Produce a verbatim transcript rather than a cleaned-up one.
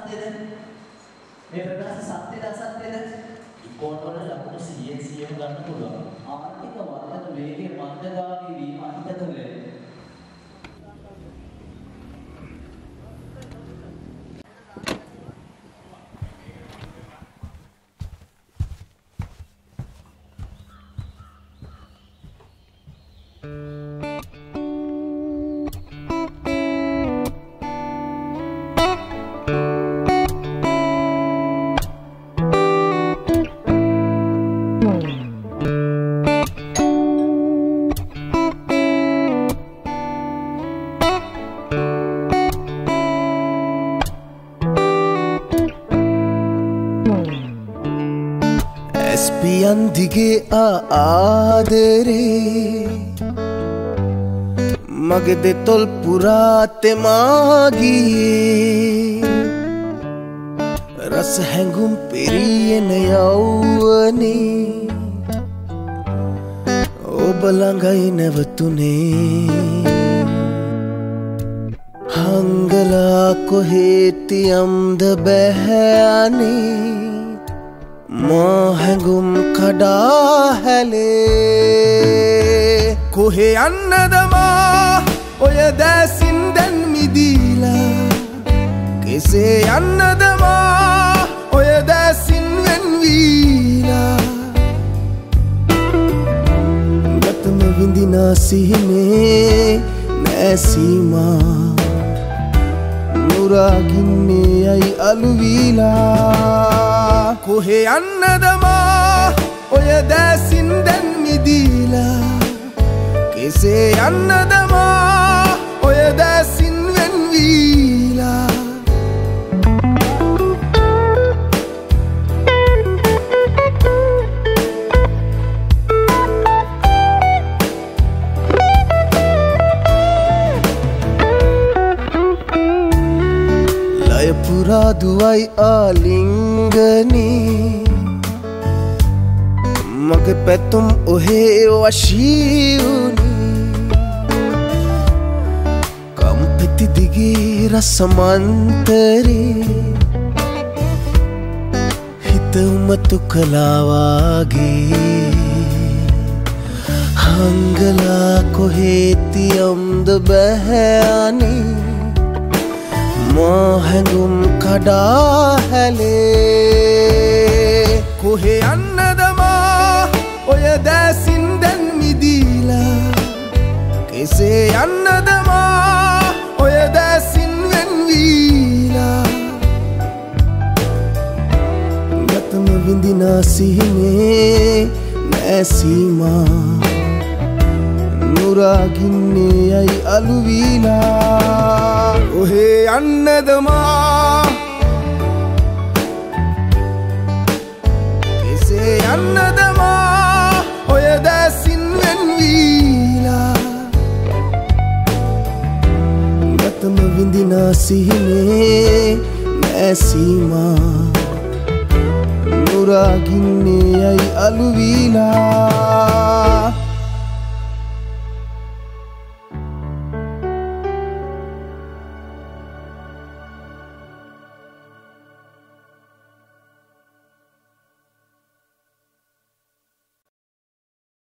සත්‍යද? මේ ප්‍රකාශ සත්‍යද අසත්‍යද? ඉක්කොටවල ලකුණු සියයෙන් සියයට ගන්න පුළුවන්. ආර්ථික වර්ධන වේගයේ මන්දගාමී වීම අහිතකරයි. දිගේ ආදරේ මගේ දෙතොල් පුරා තෙමා ගියේ රස හැඟුම් පිරියෙන යවුවනේ ඔබ ළඟයි නැවතුනේ හංගලා කොහෙතියම්ද බැහැනේ මහඟුම් කඩා හැලේ කොහෙ යන්නද මා ඔය දැසින් දැන් මිදීලා කෙසේ යන්නද මා ඔය දැසින් වෙන්වීලා ගතම විඳිනා සිහිනේ නැසීමා නුරාගින්නේ යයි අලුවීලා කොහෙ යන්නද මා ඔය දැසින් දැන් මිදීලා කෙසේ යන්නද මා ඔය දැසින් වෙන්වීලා ලය පුරා දුවයි ආලිංගනී මගේ පැතුම් ඔහේ වශී වුණේ කම්පිති දිගේ රසමන්තරේ හිත උමතු කලාවාගේ හංගලා කොහෙතියම්ද බැහැනේ මහඟුම් කඩා හැලේ කොහෙ යන්නද මා ඔය දැසින් දැන් මිදීලා කෙසේ යන්නද මා ඔය දැසින් වෙන්වීලා ගතම විඳිනා සිහිනේ නැසීමා නුරාගින්නේ යයි අලුවීලා ඔහේ යන්නද මා කෙසේ යන්නද මා ඔය දැසින් වෙන්වීලා ගතම විඳිනා සිහිනේ නැසීමා නුරාගින්නේ යයි අලුවීලා